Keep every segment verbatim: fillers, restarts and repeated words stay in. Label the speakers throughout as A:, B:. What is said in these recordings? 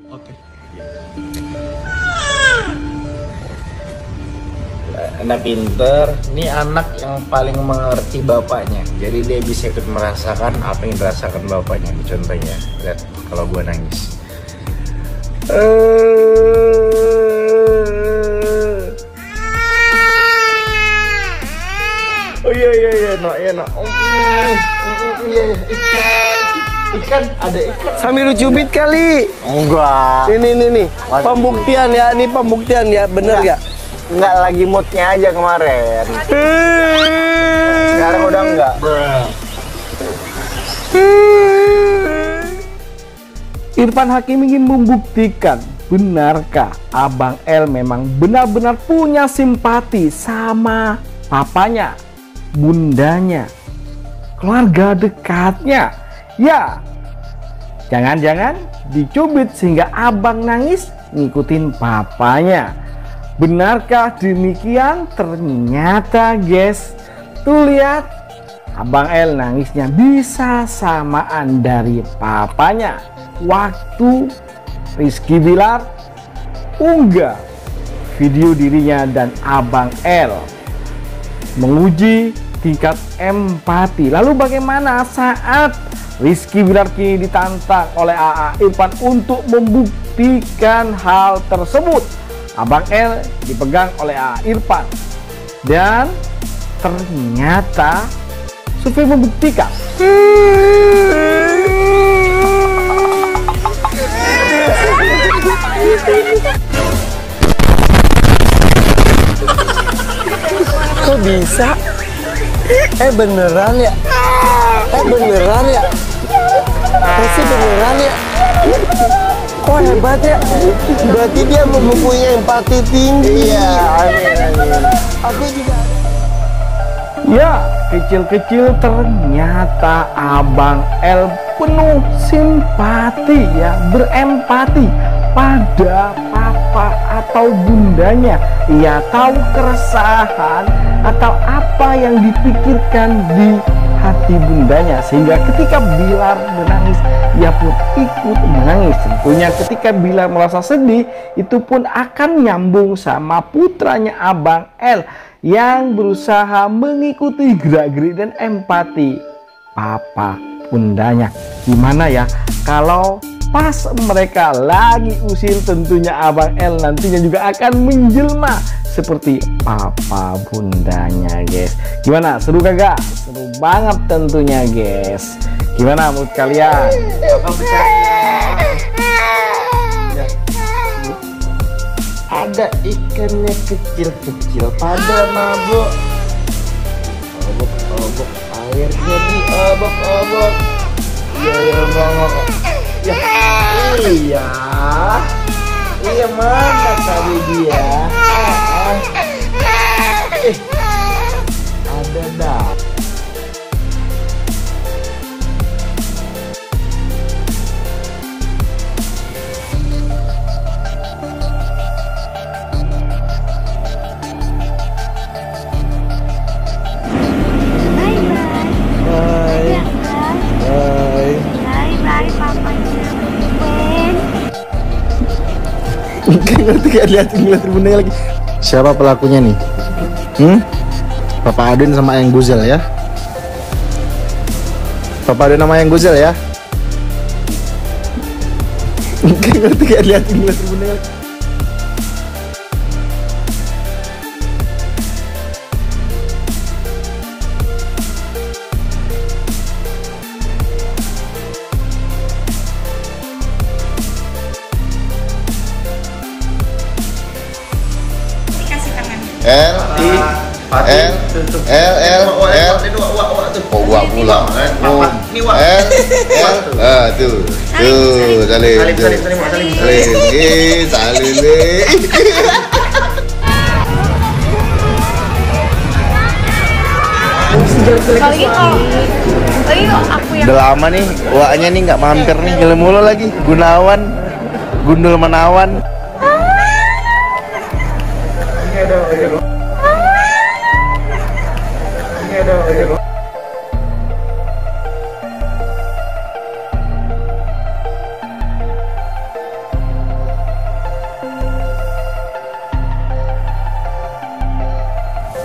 A: Oke.
B: Anak pinter, ini anak yang paling mengerti bapaknya. Jadi dia bisa ikut merasakan apa yang dirasakan bapaknya. Contohnya, lihat kalau gua nangis. Oh iya iya iya, no iya no. Oh, iya iya. Ikan, ada ikan.
C: Sambil lu cubit kali.
B: Enggak.
C: Ini nih nih. Pembuktian ya, ini pembuktian ya, bener
B: Enggak.
C: gak?
B: Enggak lagi moodnya aja kemarin. Sekarang udah enggak.
C: Irfan Hakim ingin membuktikan, benarkah Abang L memang benar-benar punya simpati sama papanya, bundanya, keluarga dekatnya. Ya, jangan-jangan dicubit sehingga abang nangis ngikutin papanya. Benarkah demikian? Ternyata guys, tuh lihat, Abang L nangisnya bisa samaan dari papanya. Waktu Rizky Bilar unggah video dirinya dan Abang L menguji tingkat empati. Lalu bagaimana saat Rizky Bilar kini ditantang oleh A A Irfan untuk membuktikan hal tersebut? Abang L dipegang oleh A A Irfan dan ternyata survei membuktikan kok bisa? Eh beneran ya? Eh beneran ya? Pasti beneran ya? Kok hebat ya? Berarti dia mempunyai empati tinggi.
B: Iya, amin amin.
C: Aku juga. Ya, kecil-kecil ternyata Abang L penuh simpati ya, berempati pada papa atau bundanya. Ia tahu keresahan atau apa yang dipikirkan di hati bundanya, sehingga ketika Bilar menangis ia pun ikut menangis. Tentunya ketika Bilar merasa sedih, itu pun akan nyambung sama putranya Abang L yang berusaha mengikuti gerak-gerik dan empati papa bundanya. Gimana ya kalau pas mereka lagi usil, tentunya Abang L nantinya juga akan menjelma seperti papa bundanya guys. Gimana, seru kagak? Seru banget tentunya guys. Gimana menurut kalian?
B: Ada ikannya kecil-kecil pada mabuk. Obok-obok airnya di obok-obok. Iya ya banget. Ya, iya. Iya mana tadi dia? Ah, ah. Eh, ada dah.
C: Ngerti gak? Lihat ngeliat bundanya lagi.
B: Siapa pelakunya nih? Hmm? Papa Adin sama Ayang Guzel ya? Papa Adin sama Ayang Guzel ya?
C: Ngerti gak? Lihat ngeliat bundanya lagi.
B: L I L L L L oh gua pulang L L ah tuh tuh salim salim salim salim salim salim
D: Lagi kalau lagi aku yang
B: udah lama nih waknya nih nggak mampir nih, ngelem mulu lagi. Gunawan Gundul Menawan.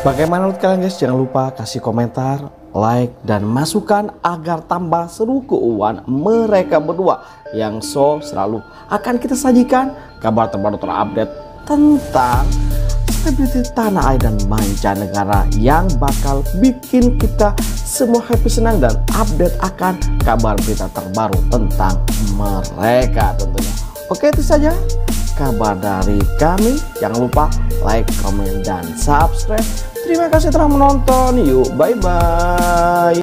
C: Bagaimana menurut kalian guys? Jangan lupa kasih komentar, like, dan masukan agar tambah seru keuangan mereka berdua yang so selalu akan kita sajikan kabar terbaru terupdate tentang selebriti tanah air dan mancanegara yang bakal bikin kita semua happy, senang, dan update akan kabar berita terbaru tentang mereka tentunya. Oke, itu saja kabar dari kami. Jangan lupa like, comment, dan subscribe. Terima kasih telah menonton. Yuk, bye-bye.